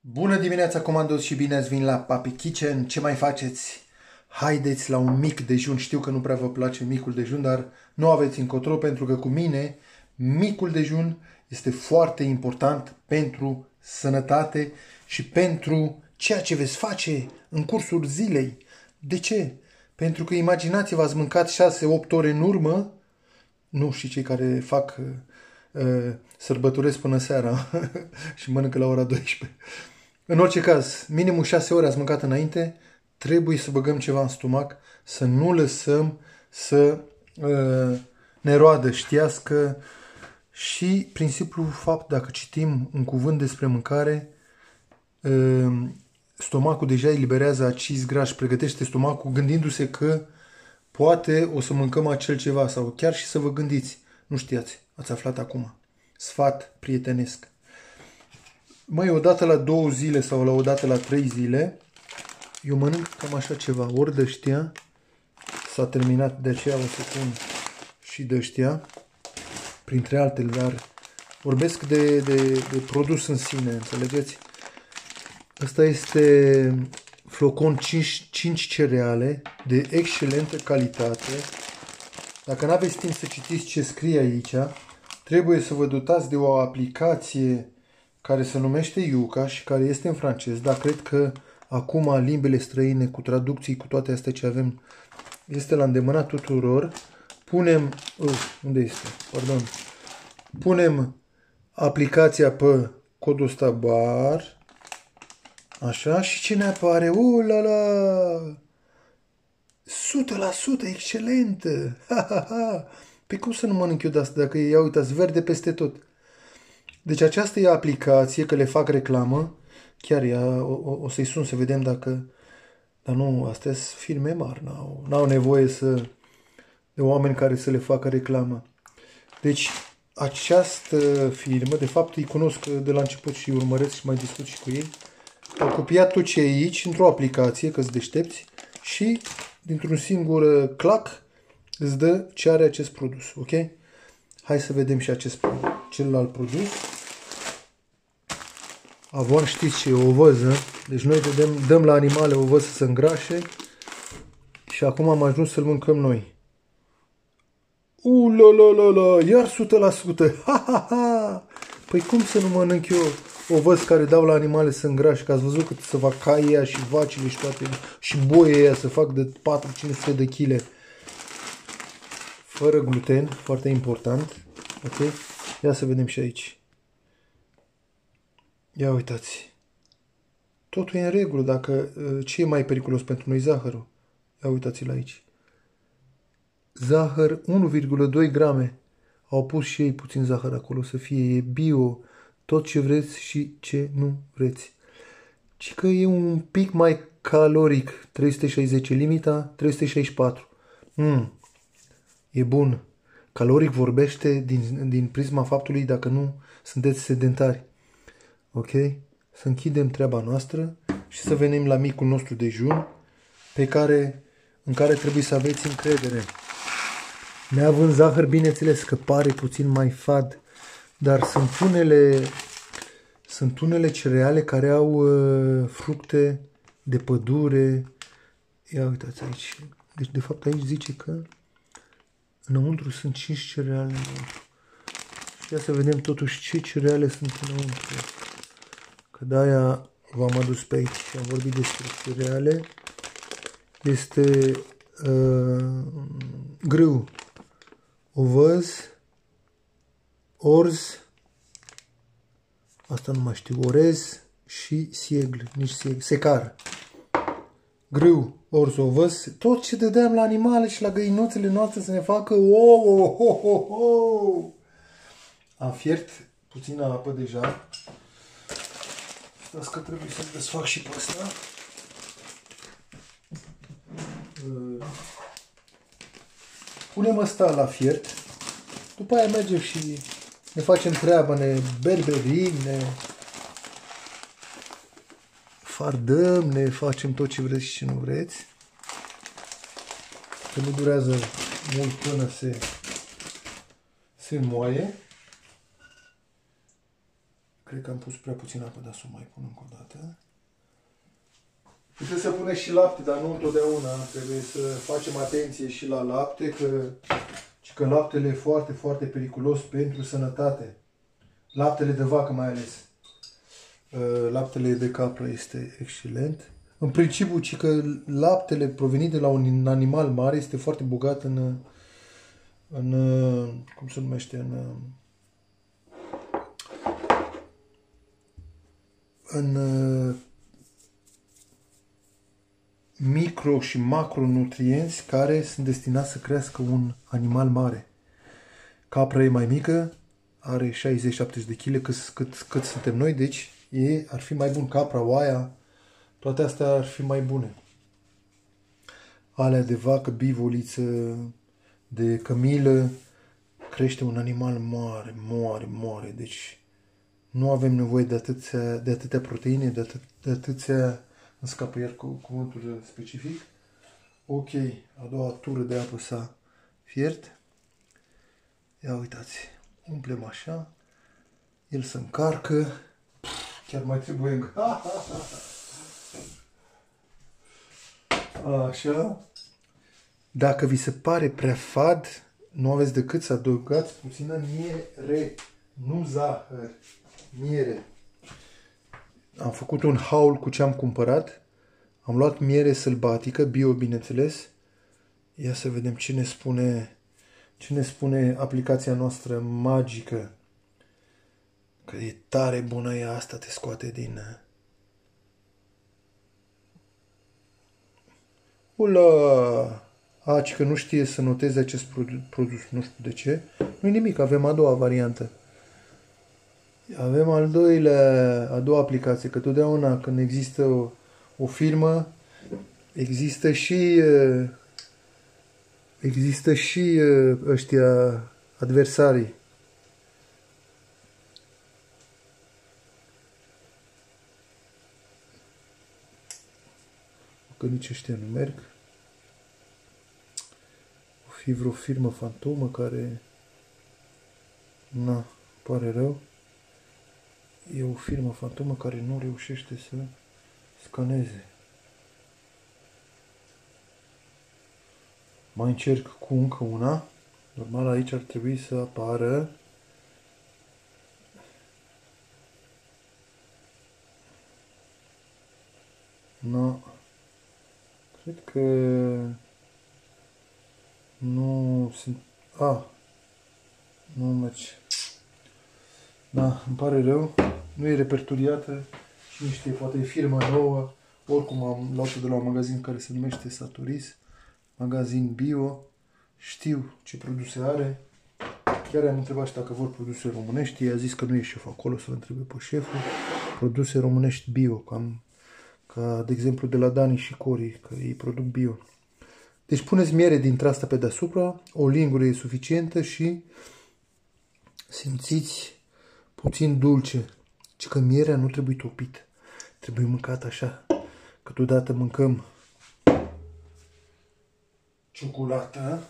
Bună dimineața, comandos, și bine ați venit la Papi Kitchen. Ce mai faceți? Haideți la un mic dejun. Știu că nu prea vă place micul dejun, dar nu aveți încotro, pentru că cu mine micul dejun este foarte important pentru sănătate și pentru ceea ce veți face în cursul zilei. De ce? Pentru că imaginați-vă, ați mâncat 6-8 ore în urmă, nu și cei care fac sărbătoresc până seara și mănâncă la ora 12. În orice caz, minimum 6 ore ați mâncat înainte, trebuie să băgăm ceva în stomac, să nu lăsăm să ne roadă, știască, și prin simplu fapt, dacă citim un cuvânt despre mâncare, stomacul deja eliberează acizi grași, pregătește stomacul gândindu-se că poate o să mâncăm acel ceva sau chiar și să vă gândiți. Nu știați, ați aflat acum. Sfat prietenesc. Măi, odată la 2 zile sau la odată la 3 zile, eu mănânc cam așa ceva. Ori de-știa, s-a terminat, de aceea o să pun și de-știa, printre altele, dar vorbesc de produs în sine, înțelegeți? Asta este flocon 5 cereale de excelentă calitate. Dacă nu aveți timp să citiți ce scrie aici, trebuie să vă dotați de o aplicație care se numește Yuka și care este în francez, dar cred că acum limbile străine cu traducții, cu toate astea ce avem, este la îndemâna tuturor. Punem, unde este? Pardon. Punem aplicația pe codul ăsta bar, așa, și ce ne apare? La la! 100% excelentă! Ha, ha, ha! Păi cum să nu mănânc eu de asta dacă ia uitați, verde peste tot? Deci aceasta e aplicație, că le fac reclamă, chiar ea, o să-i sun să vedem dacă, dar nu, astea sunt firme mari, n-au nevoie de oameni care să le facă reclamă. Deci această firmă, de fapt îi cunosc de la început și urmăresc și mai discut și cu ei, au copiat tot ce e aici într-o aplicație, că-s deștepți, și dintr-un singur clac îți dă ce are acest produs, ok? Hai să vedem și celălalt produs. Avon, știți ce e? O văză. Deci noi dăm la animale o văză să se îngrașe. Și acum am ajuns să-l mâncăm noi. La, iar 100%. Ha, ha, ha. Păi cum să nu mănânc eu o văză care dau la animale să îngrașe? Că ați văzut cât să fac caii ăia și vacile și toate. Și boii ăia să fac de 4-500 de kg. Fără gluten, foarte important. Ok? Ia să vedem și aici. Ia uitați. Totul e în regulă. Dacă ce e mai periculos pentru noi? Zahărul. Ia uitați-l aici. Zahăr 1,2 grame. Au pus și ei puțin zahăr acolo să fie. E bio. Tot ce vreți și ce nu vreți. Și că e un pic mai caloric. 360. Limita 364. E bun. Caloric vorbește din prisma faptului dacă nu sunteți sedentari. Ok? Să închidem treaba noastră și să venim la micul nostru dejun în care trebuie să aveți încredere. Neavând zahăr, bineînțeles că pare puțin mai fad, dar sunt unele cereale care au fructe de pădure. Ia uitați aici. Deci de fapt aici zice că înăuntru sunt 5 cereale înăuntru. Și ia să vedem totuși ce cereale sunt înăuntru. Că de-aia v-am adus pe aici și am vorbit despre cereale. Este grâu, ovăz, orz, asta nu mai știu, orez și siegl, secar. Grâu, orz, ovăz, tot ce dădeam la animale și la găinuțele noastre să ne facă oh. Am fiert puțină apă deja. Stați că trebuie să-l desfac și pe ăsta. Punem ăsta la fiert. După aia mergem și ne facem treaba, ne berberim, ne fardăm, ne facem tot ce vreți și ce nu vreți. Că nu durează mult până se înmoaie. Cred că am pus prea puțin apă, dar să o mai pun încă o dată. Puteți să puneți și lapte, dar nu întotdeauna. Trebuie să facem atenție și la lapte, că laptele e foarte, foarte periculos pentru sănătate. Laptele de vacă mai ales. Laptele de capră este excelent. În principiu, ci că laptele provenit de la un animal mare este foarte bogat în cum se numește, în micro și macronutrienți care sunt destinați să crească un animal mare. Capra e mai mică, are 60-70 de kg cât suntem noi, deci ar fi mai bun. Capra, oaia, toate astea ar fi mai bune. Alea de vacă, bivoliță, de cămilă, crește un animal mare. Deci nu avem nevoie de atâtea proteine, de atâția, îmi scapă iar cuvântul specific. Ok, a doua tură de apă s-a fiert. Ia uitați, umplem așa, el se încarcă, chiar mai trebuie așa. Dacă vi se pare prea fad, nu aveți decât să adăugați puțină miere, nu zahăr, miere. Am făcut un haul cu ce am cumpărat, am luat miere sălbatică, bio bineînțeles. Ia să vedem ce ne spune aplicația noastră magică. Că e tare bună ea, asta te scoate din... Ula! Ci că nu știe să noteze acest produs, nu știu de ce. Nu-i nimic, avem a doua variantă. Avem a doua aplicație, că totdeauna când există o firmă, există și ăștia adversarii. Că nici ăștia nu merg. O fi vreo firmă fantomă care... Na, pare rău. E o firmă fantomă care nu reușește să scaneze. Mai încerc cu încă una. Normal aici ar trebui să apară. No. Cred că nu sunt... Nu merge. Da, îmi pare rău. Nu e repertoriată. Cine știe, poate e firma nouă. Oricum am luat-o de la un magazin care se numește Saturis. Magazin bio. Știu ce produse are. Chiar am întrebat și dacă vor produse românești. I-a zis că nu e șef acolo, să-l întrebe pe șeful. Produse românești bio. Ca de exemplu de la Dani și Cori, că ei produc bio. Deci puneți miere dintre asta pe deasupra. O lingură e suficientă și simțiți puțin dulce. Ci că mierea nu trebuie topit. Trebuie mâncat așa. Câteodată mâncăm ciocolată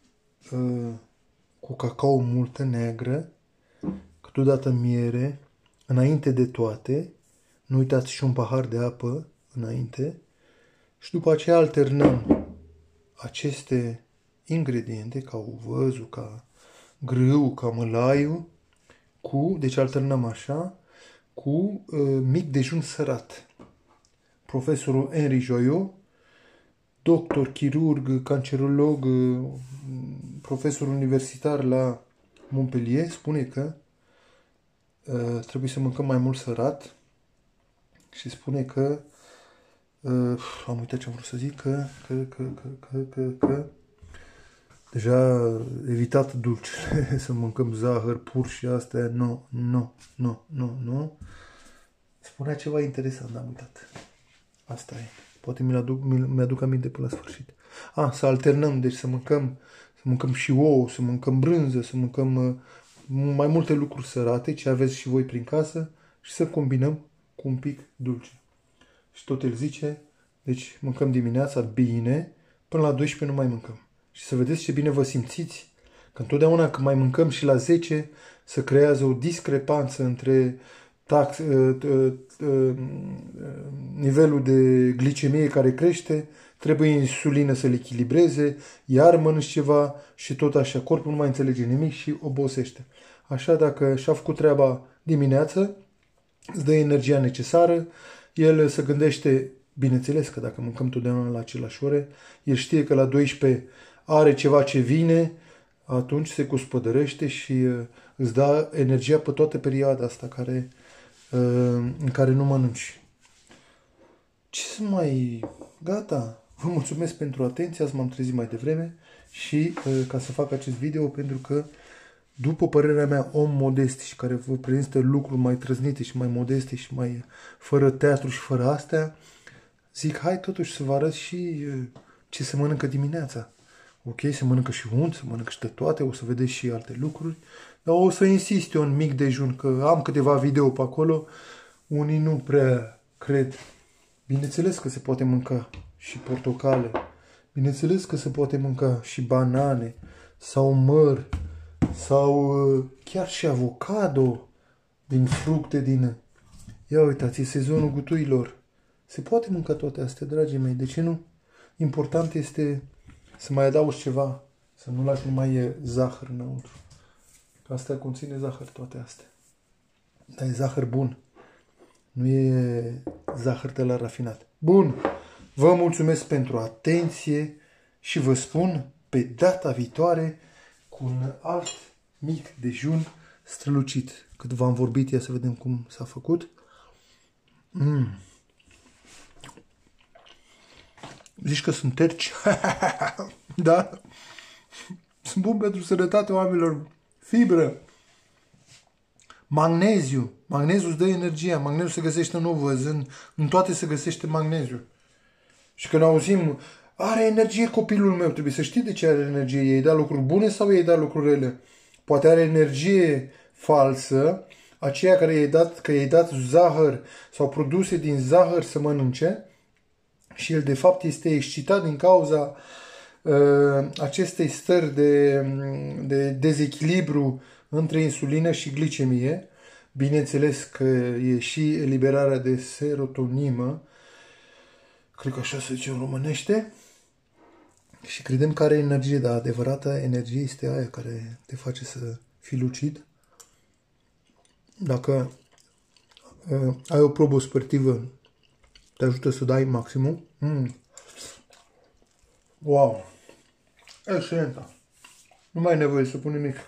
cu cacao multă, neagră. Câteodată miere. Înainte de toate, nu uitați și un pahar de apă înainte. Și după aceea alternăm aceste ingrediente, ca uvăzul, ca grâu, ca mălaiul, deci alternăm așa, cu mic dejun sărat. Profesorul Henri Joyot, doctor, chirurg, cancerolog, profesor universitar la Montpellier, spune că trebuie să mâncăm mai mult sărat și spune că am uitat ce am vrut să zic, că deja evitat dulce, să mâncăm zahăr pur și astea, nu. Spunea ceva interesant, am uitat. Asta e. Poate mi-aduc aminte până la sfârșit. Să alternăm, deci să mâncăm și ouă, să mâncăm brânză, să mâncăm mai multe lucruri sărate, ce aveți și voi prin casă, și să combinăm cu un pic dulce. Și tot el zice, deci mâncăm dimineața bine, până la 12 nu mai mâncăm. Și să vedeți ce bine vă simțiți, că întotdeauna când mai mâncăm și la 10, se creează o discrepanță între nivelul de glicemie care crește, trebuie insulină să-l echilibreze, iar mănânci ceva și tot așa. Corpul nu mai înțelege nimic și obosește. Așa, dacă și-a făcut treaba dimineață, îți dă energia necesară, el se gândește, bineînțeles că dacă mâncăm totdeauna la același ore, el știe că la 12 are ceva ce vine, atunci se cuspădărește și îți dă energia pe toată perioada asta în care nu mănânci. Ce să mai... Gata! Vă mulțumesc pentru atenție, azi m-am trezit mai devreme și ca să fac acest video, pentru că, după părerea mea, om modest și care vă prezintă lucruri mai trăznite și mai modeste și mai fără teatru și fără astea, zic, hai totuși să vă arăt și ce se mănâncă dimineața. Ok, se mănâncă și unt, se mănâncă și de toate, o să vedeți și alte lucruri. Dar o să insist eu în mic dejun, că am câteva video pe acolo, unii nu prea cred. Bineînțeles că se poate mânca și portocale, bineînțeles că se poate mânca și banane, sau măr, sau chiar și avocado din fructe, din... Ia uitați, e sezonul gutuilor. Se poate mânca toate astea, dragii mei, de ce nu? Important este să mai adaugi ceva, să nu lași numai zahăr înăuntru. Că astea conține zahăr, toate astea. Dar e zahăr bun. Nu e zahăr de la rafinat. Bun, vă mulțumesc pentru atenție și vă spun pe data viitoare cu un alt mic dejun strălucit. Cât v-am vorbit, ia să vedem cum s-a făcut. Zici că sunt terci? Da? Sunt bun pentru sănătatea oamenilor. Fibră. Magneziu. Magneziu îți dă energia. Magneziu se găsește în ovăz. În toate se găsește magneziu. Și când auzim, are energie copilul meu, trebuie să știi de ce are energie. I-ai dat lucruri bune sau i-ai dat lucruri rele? Poate are energie falsă, aceea care i-ai dat zahăr sau produse din zahăr să mănânce, și el de fapt este excitat din cauza acestei stări de dezechilibru între insulină și glicemie. Bineînțeles că e și eliberarea de serotonină, cred că așa se zice în românește, și credem că are energie, dar adevărata energie este aia care te face să fii lucid. Dacă ai o probă sportivă, te ajută să dai maximum. Wow! Excelentă! Nu mai ai nevoie să pun nimic.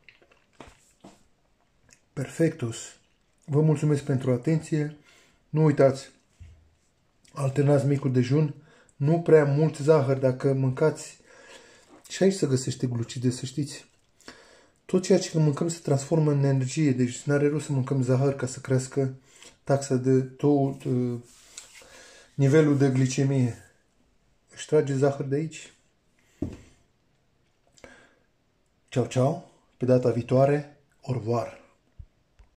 Perfectus! Vă mulțumesc pentru atenție. Nu uitați, alternați micul dejun, nu prea mult zahăr. Dacă mâncați, și aici se găsește glucide, să știți. Tot ceea ce mâncăm se transformă în energie, deci nu are rost să mâncăm zahăr ca să crească taxa de tot, nivelul de glicemie. Își trage zahăr de aici. Ceau, ceau, pe data viitoare, au revoir.